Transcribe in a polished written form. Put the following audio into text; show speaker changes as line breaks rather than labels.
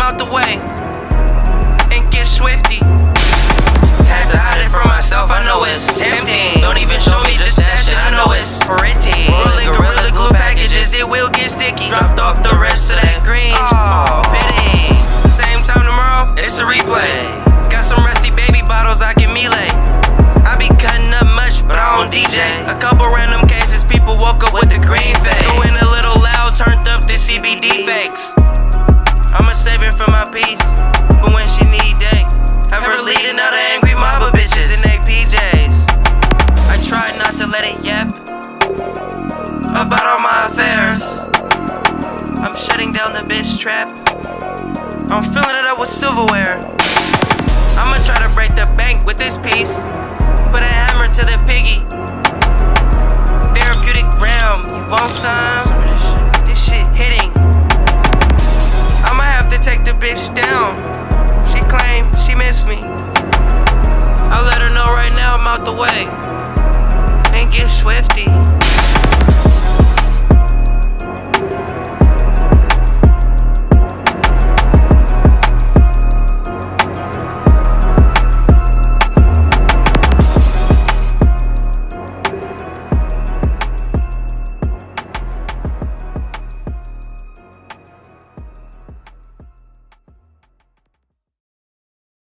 out the way and get swifty. Had to hide it from myself, I know it's tempting. Don't even show me, just stash it, I know it's pretty. Rolling Gorilla Glue packages, it will get sticky. Dropped off the rest of that green, oh pity. Same time tomorrow, it's a replay. Got some rusty baby bottles I can melee. I be cutting up much, but I don't DJ. A couple random cases, people woke up with the green face. Going a little loud, turned up the CBD fakes. I'ma save it for my piece, but when she need day. Have her leading out an angry mob of bitches in they PJs. I tried not to let it yap about all my affairs. I'm shutting down the bitch trap. I'm filling it up with silverware. I'ma try to break the bank with this piece. Put a hammer to the piggy. Therapeutic realm, you want some? This shit hitting. I'ma have to take the bitch down. She claimed she missed me. I'll let her know right now I'm out the way and get swifty.